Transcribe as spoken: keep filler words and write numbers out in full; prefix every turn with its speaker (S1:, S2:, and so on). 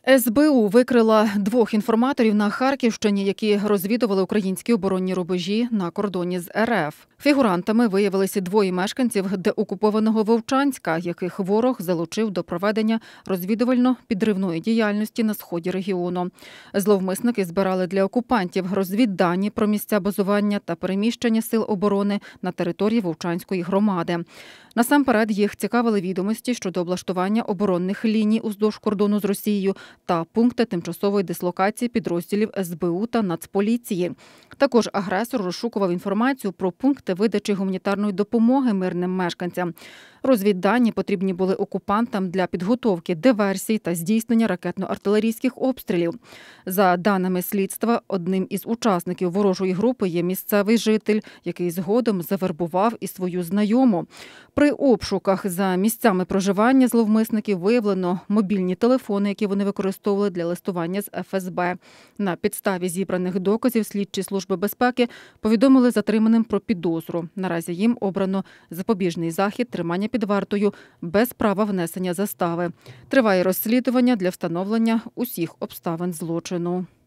S1: ес бе у викрила двох інформаторів на Харківщині, які розвідували українські оборонні рубежі на кордоні з ер еф. Фігурантами виявилися двоє мешканців деокупованого Вовчанська, яких ворог залучив до проведення розвідувально-підривної діяльності на сході регіону. Зловмисники збирали для окупантів розвіддані про місця базування та переміщення сил оборони на території Вовчанської громади. Насамперед їх цікавили відомості щодо облаштування оборонних ліній уздовж кордону з Росією та пункти тимчасової дислокації підрозділів ес бе у та Нацполіції. Також агресор розшукував інформацію про пункти видачі гуманітарної допомоги мирним мешканцям. Розвіддані потрібні були окупантам для підготовки диверсій та здійснення ракетно-артилерійських обстрілів. За даними слідства, одним із учасників ворожої групи є місцевий житель, який згодом завербував і свою знайому. При обшуках за місцями проживання зловмисників виявлено мобільні телефони, які вони використовували для листування з еф ес бе. На підставі зібраних доказів слідчі служби безпеки повідомили затриманим про підозру. Наразі їм обрано запобіжний захід тримання під вартою без права внесення застави. Триває розслідування для встановлення усіх обставин злочину.